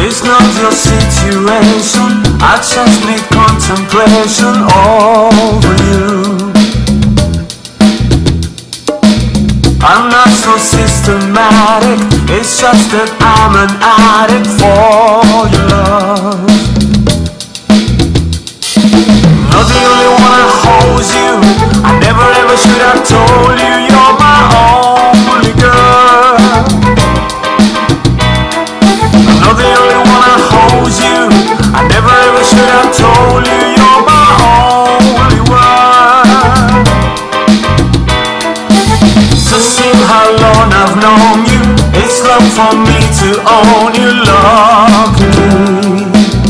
It's not your situation, I just need contemplation over you. I'm not so systematic, it's just that I'm an addict for your love. Not the only one that holds you, I never ever should have told you you're my only girl. Not the only one that holds you, I never ever should have told you you're my only one. So see how long I've known you, it's love for me to own you luckily.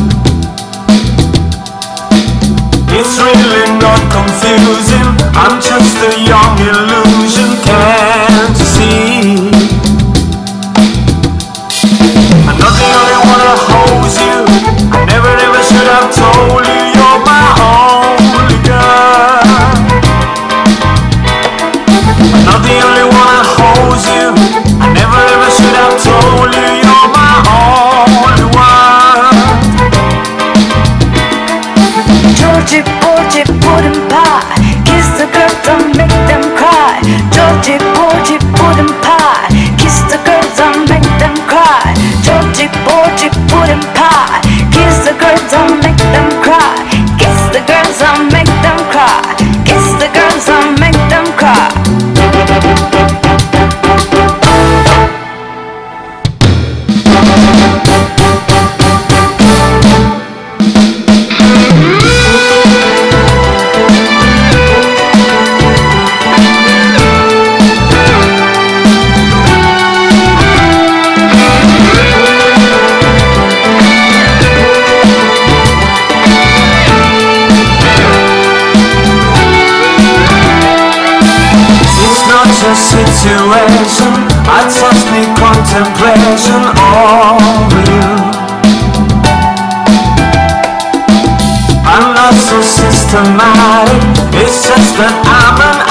It's really not confusing, I'm just a young illusion, can't you see? I'm not the only one that holds you, I never ever should have told you you're my only girl. I'm not the only one that holds you, I never ever should have told you you're my only one. Georgie, Porgy, pudding pie, kiss the girls, don't make them cry. Georgie, Porgy, pudding pie, kiss the girls, don't make them cry. Georgie, Porgy, pudding pie, kiss the girls, don't make them cry. Kiss the girls, don't make them cry. Kiss the girls, don't make them cry. Situation, I just need contemplation over you. I'm not so systematic, it's just that I'm an